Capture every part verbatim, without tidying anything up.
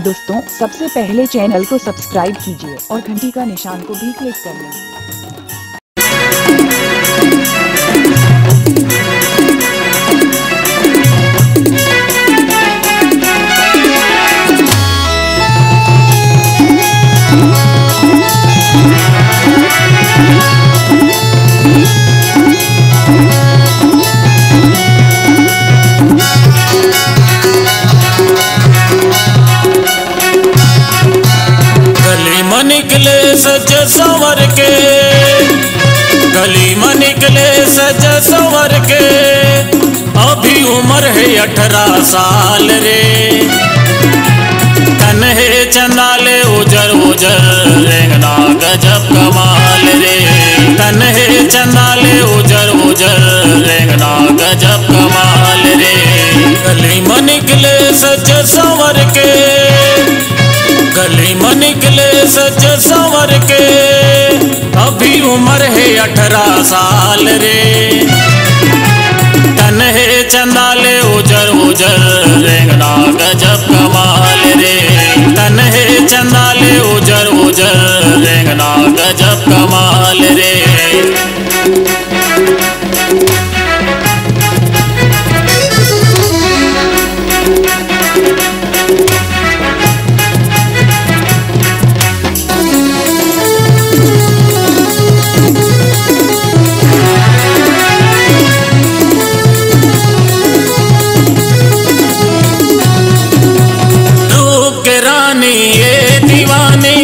दोस्तों सबसे पहले चैनल को सब्सक्राइब कीजिए और घंटी का निशान को भी क्लिक कर लें। निकले सज संवर के, गली में निकले सज संवर के, अभी उम्र है अठारह साल रे। कन्हे चंदाले उजर उजर रेंगना गजब कमाल रे। कन्हे चंदाले उजर उजर रेंगना गजब कमाल रे। गली में निकले सज संवर के, गली में निकले सज संवर के, अभी उम्र है अठारह साल रे। कन्हे चंदाले उजर उजर रेंगना गजब कमाल रे। कन्हे चंदाले उजर उजर रेंगना गजब कमाल रे। ये दीवानी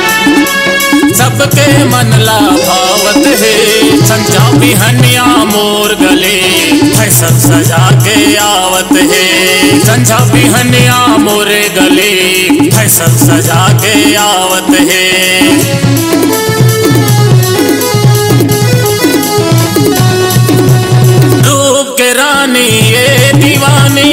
सबके मन ला भावत है। संजा बिहनिया मोर गले फैसल सजा के आवत है। संजा बिहनिया मोरे गले फैसल सजा के आवत है। रूप के रानी ये दीवानी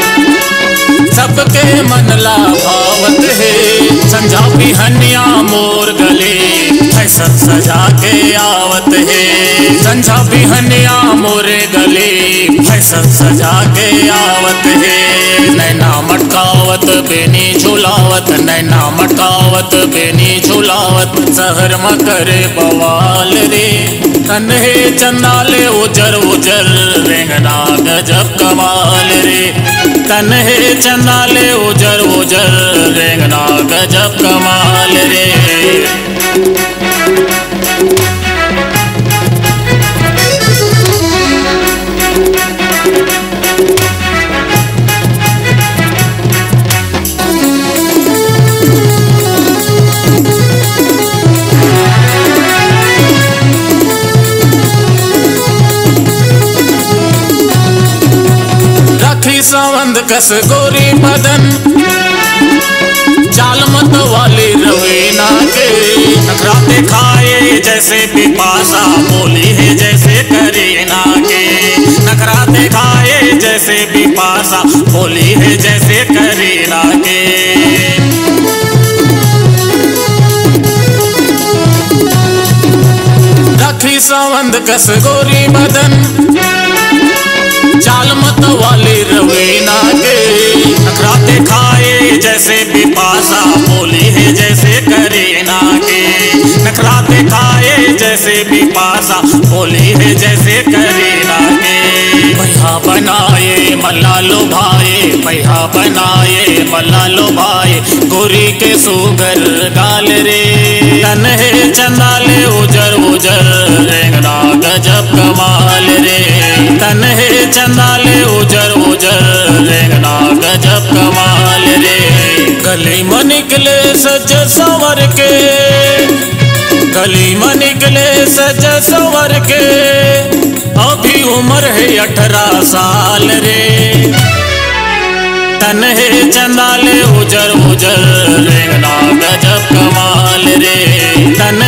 सबके मन ला भावत है। संजा बिहनिया मोर गले फैसल सजा के आवत है। संजा बिहनिया मोरे गले फैसल सजा के आवत है। नैना मटकावत बेनी झुलावत, नैना मटकावत बेनी झुलावत, शहर में करे बवाल रे। कन्हे चंदाले उजर उजर रेंगना गजब कमाल रे। कन्हे चंदाले उजर उजर रेंगना गजब कमाल रे। सवंद कस गोरी बदन, चाल मत वाली रवीना के, नखरा दिखाए जैसे पिपासा, बोली है जैसे करीना के। नखरा दिखाए जैसे पिपासा, बोली है जैसे करीना के। रखी सवंद कस गोरी बदन, चाल मत वाली रवीना के, नखरा दिखाए जैसे पिपासा, बोली है जैसे करीना के। नखरा दिखाए जैसे पिपासा, बोली है जैसे करीना के। भैया बनाए मल्ला लो भाई, भैया बनाए मल्ला लो भाई, गोरी के सुगर गाल रे। कन्हे चंदाले उजर उजर रेंगना गजब कमाल रे। कन्हे चंदाले उजर उजर रेंगना गजब कमाल रे। गली में निकले सज संवर के, गली में निकले सज संवर के, अभी उम्र है अठारह साल रे। कन्हे चंदाले उजर उजर रेंगना गजब कमाल रे।